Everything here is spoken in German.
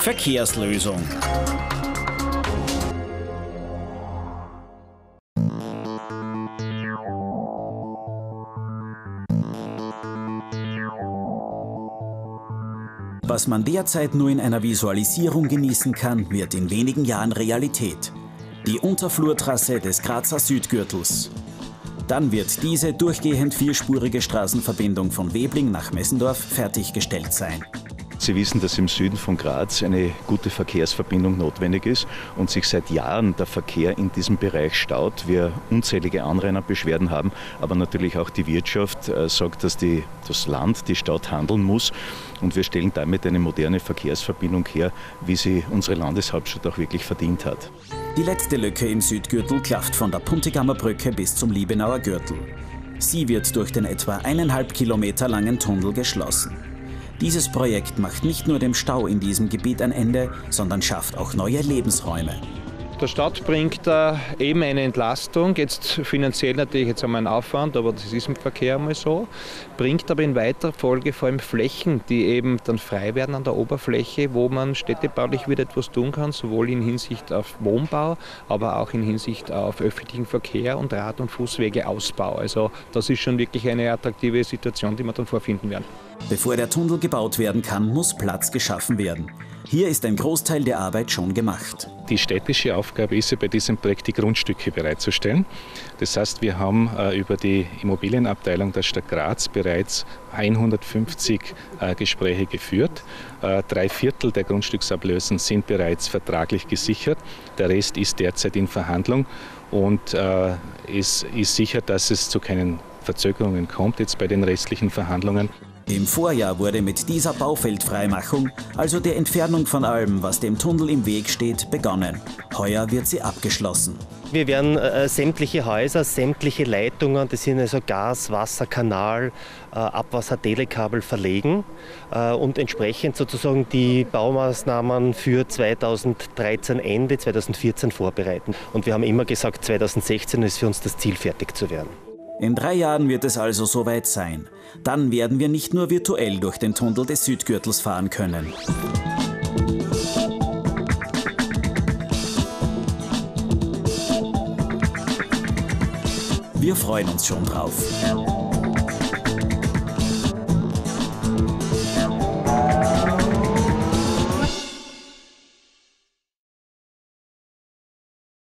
Verkehrslösung. Was man derzeit nur in einer Visualisierung genießen kann, wird in wenigen Jahren Realität. Die Unterflurtrasse des Grazer Südgürtels. Dann wird diese durchgehend vierspurige Straßenverbindung von Webling nach Messendorf fertiggestellt sein. Sie wissen, dass im Süden von Graz eine gute Verkehrsverbindung notwendig ist und sich seit Jahren der Verkehr in diesem Bereich staut. Wir unzählige Anrainerbeschwerden haben, aber natürlich auch die Wirtschaft sagt, dass das Land, die Stadt handeln muss. Und wir stellen damit eine moderne Verkehrsverbindung her, wie sie unsere Landeshauptstadt auch wirklich verdient hat. Die letzte Lücke im Südgürtel klafft von der Puntigammer Brücke bis zum Liebenauer Gürtel. Sie wird durch den etwa 1,5 Kilometer langen Tunnel geschlossen. Dieses Projekt macht nicht nur dem Stau in diesem Gebiet ein Ende, sondern schafft auch neue Lebensräume. Der Stadt bringt eben eine Entlastung, jetzt finanziell natürlich jetzt einmal ein Aufwand, aber das ist im Verkehr einmal so, bringt aber in weiterer Folge vor allem Flächen, die eben dann frei werden an der Oberfläche, wo man städtebaulich wieder etwas tun kann, sowohl in Hinsicht auf Wohnbau, aber auch in Hinsicht auf öffentlichen Verkehr und Rad- und Fußwegeausbau. Also das ist schon wirklich eine attraktive Situation, die wir dann vorfinden werden. Bevor der Tunnel gebaut werden kann, muss Platz geschaffen werden. Hier ist ein Großteil der Arbeit schon gemacht. Die städtische Aufgabe ist ja bei diesem Projekt, die Grundstücke bereitzustellen. Das heißt, wir haben über die Immobilienabteilung der Stadt Graz bereits 150 Gespräche geführt. 3/4 der Grundstücksablösen sind bereits vertraglich gesichert. Der Rest ist derzeit in Verhandlung und es ist sicher, dass es zu keinen Verzögerungen kommt jetzt bei den restlichen Verhandlungen. Im Vorjahr wurde mit dieser Baufeldfreimachung, also der Entfernung von allem, was dem Tunnel im Weg steht, begonnen. Heuer wird sie abgeschlossen. Wir werden sämtliche Häuser, sämtliche Leitungen, das sind also Gas, Wasser, Kanal, Abwasser, Telekabel verlegen und entsprechend sozusagen die Baumaßnahmen für 2013 Ende 2014 vorbereiten. Und wir haben immer gesagt, 2016 ist für uns das Ziel, fertig zu werden. In 3 Jahren wird es also soweit sein. Dann werden wir nicht nur virtuell durch den Tunnel des Südgürtels fahren können. Wir freuen uns schon drauf.